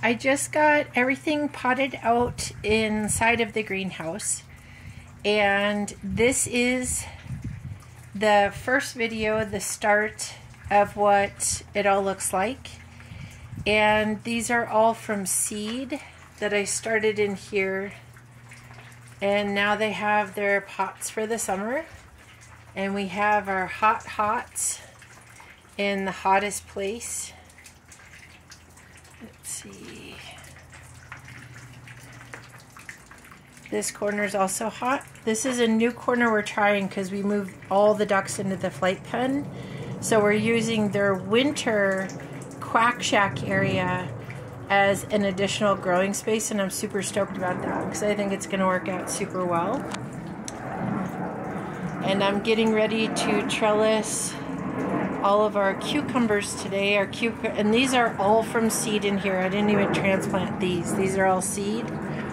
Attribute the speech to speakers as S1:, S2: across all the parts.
S1: I just got everything potted out inside of the greenhouse, and this is the first video, the start of what it all looks like. And these are all from seed that I started in here, and now they have their pots for the summer. And we have our hot hots in the hottest place. Let's see. This corner is also hot. This is a new corner we're trying because we moved all the ducks into the flight pen. So we're using their winter quack shack area as an additional growing space, and I'm super stoked about that because I think it's going to work out super well. And I'm getting ready to trellis all of our cucumbers today. And these are all from seed in here. I didn't even transplant these. These are all seed.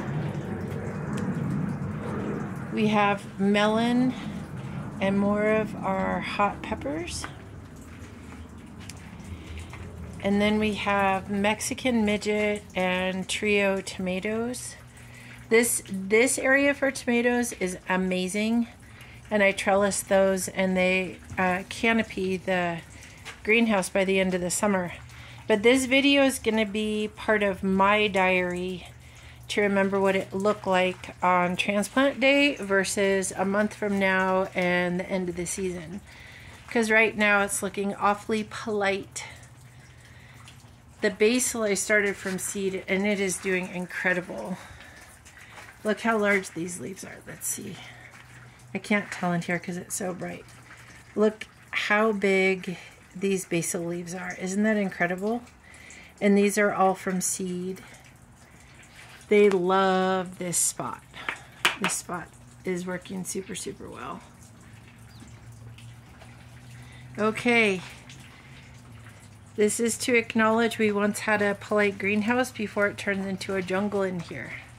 S1: We have melon and more of our hot peppers. And then we have Mexican midget and trio tomatoes. This area for tomatoes is amazing. And I trellis those, and they canopy the greenhouse by the end of the summer. But this video is going to be part of my diary to remember what it looked like on transplant day versus a month from now and the end of the season. Because right now it's looking awfully polite. The basil I started from seed, and it is doing incredible. Look how large these leaves are. Let's see. I can't tell in here because it's so bright. Look how big these basil leaves are. Isn't that incredible? And these are all from seed. They love this spot. This spot is working super, super well. Okay. This is to acknowledge we once had a polite greenhouse before it turned into a jungle in here.